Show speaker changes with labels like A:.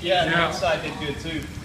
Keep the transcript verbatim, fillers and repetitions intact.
A: Yeah, and
B: Yeah.
A: the inside did good too.